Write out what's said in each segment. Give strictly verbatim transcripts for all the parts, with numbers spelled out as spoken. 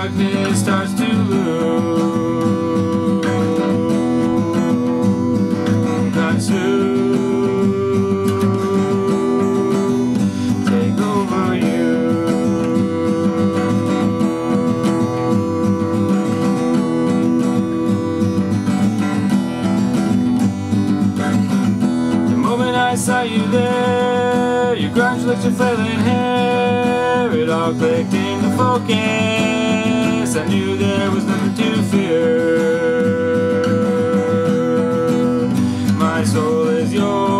darkness starts to loom, consume, take over you. The moment I saw you there, your grunge looked your flailing hair, it all clicked into focus. I knew there was nothing to fear. My soul is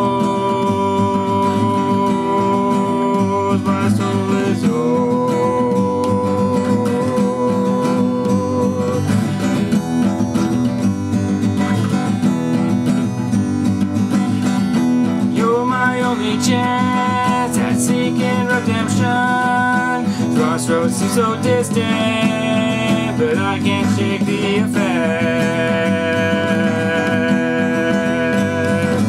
yours, my soul is yours. You're my only chance at seeking redemption. Crossroads seem so distant, but I can't shake the effect.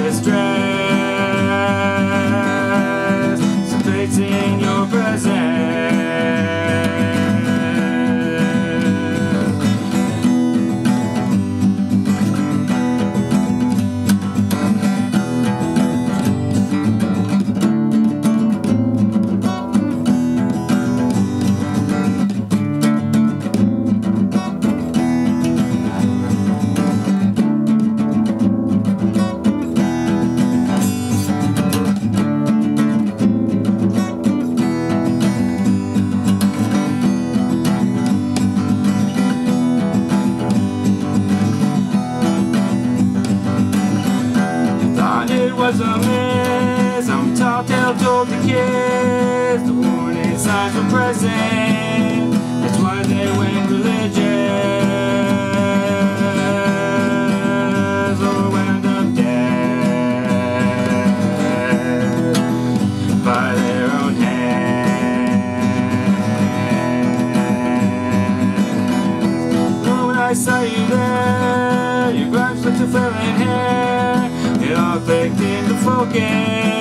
Distress dissipates in your presence. It was a miss. I'm tall tale told the kids. The warning signs were present. That's why they went religious or wound up dead by their own hands. Oh, when I saw you there, your grunge looked a flailing hair. It all clicked into focus.